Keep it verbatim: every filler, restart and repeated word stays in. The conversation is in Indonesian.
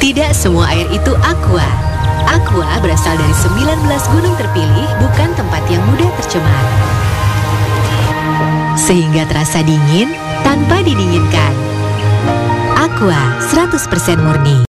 Tidak semua air itu aqua. Aqua berasal dari sembilan belas gunung terpilih, bukan tempat yang mudah tercemar. Sehingga terasa dingin tanpa didinginkan. Aqua seratus persen murni.